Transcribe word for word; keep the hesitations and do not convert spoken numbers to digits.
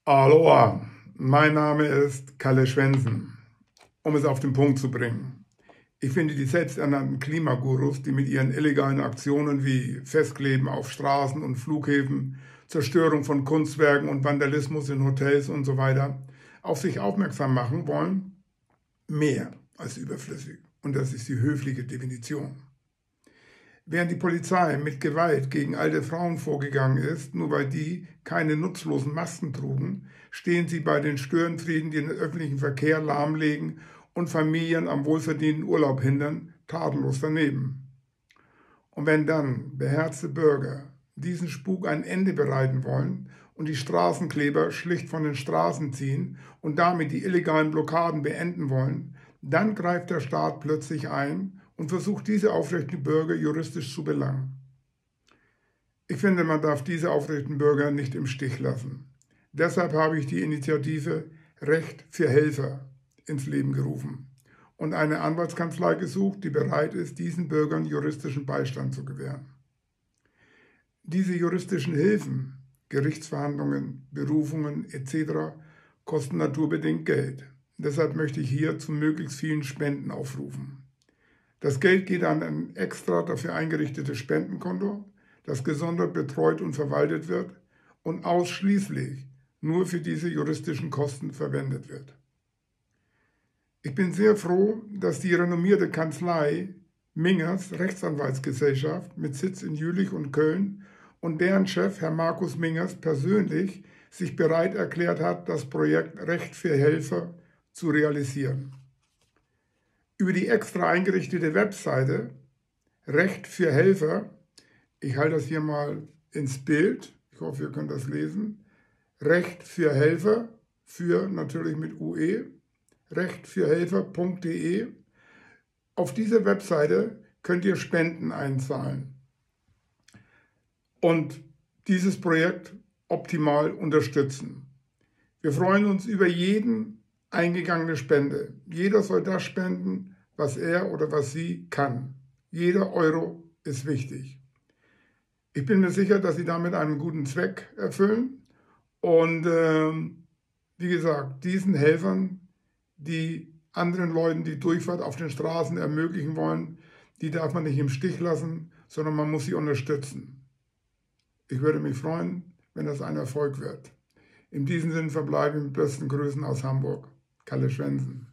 Aloha, mein Name ist Kalle Schwensen. Um es auf den Punkt zu bringen. Ich finde die selbsternannten Klimagurus, die mit ihren illegalen Aktionen wie Festkleben auf Straßen und Flughäfen, Zerstörung von Kunstwerken und Vandalismus in Hotels und so weiter auf sich aufmerksam machen wollen, mehr als überflüssig. Und das ist die höfliche Definition. Während die Polizei mit Gewalt gegen alte Frauen vorgegangen ist, nur weil die keine nutzlosen Masken trugen, stehen sie bei den Störenfrieden, die den öffentlichen Verkehr lahmlegen und Familien am wohlverdienten Urlaub hindern, tatenlos daneben. Und wenn dann beherzte Bürger diesen Spuk ein Ende bereiten wollen und die Straßenkleber schlicht von den Straßen ziehen und damit die illegalen Blockaden beenden wollen, dann greift der Staat plötzlich ein und versucht, diese aufrechten Bürger juristisch zu belangen. Ich finde, man darf diese aufrechten Bürger nicht im Stich lassen. Deshalb habe ich die Initiative Recht für Helfer ins Leben gerufen und eine Anwaltskanzlei gesucht, die bereit ist, diesen Bürgern juristischen Beistand zu gewähren. Diese juristischen Hilfen, Gerichtsverhandlungen, Berufungen et cetera kosten naturbedingt Geld. Deshalb möchte ich hier zu möglichst vielen Spenden aufrufen. Das Geld geht an ein extra dafür eingerichtetes Spendenkonto, das gesondert betreut und verwaltet wird und ausschließlich nur für diese juristischen Kosten verwendet wird. Ich bin sehr froh, dass die renommierte Kanzlei Mingers Rechtsanwaltsgesellschaft mit Sitz in Jülich und Köln und deren Chef, Herr Markus Mingers, persönlich sich bereit erklärt hat, das Projekt Recht für Helfer zu realisieren. Über die extra eingerichtete Webseite Recht für Helfer, ich halte das hier mal ins Bild, ich hoffe, ihr könnt das lesen, Recht für Helfer, für natürlich mit U E, recht für helfer punkt de. Auf dieser Webseite könnt ihr Spenden einzahlen und dieses Projekt optimal unterstützen. Wir freuen uns über jeden eingegangene Spende. Jeder soll das spenden, was er oder was sie kann. Jeder Euro ist wichtig. Ich bin mir sicher, dass Sie damit einen guten Zweck erfüllen und äh, wie gesagt, diesen Helfern, die anderen Leuten die Durchfahrt auf den Straßen ermöglichen wollen, die darf man nicht im Stich lassen, sondern man muss sie unterstützen. Ich würde mich freuen, wenn das ein Erfolg wird. In diesem Sinne verbleibe ich mit besten Grüßen aus Hamburg. Kalle Schwensen.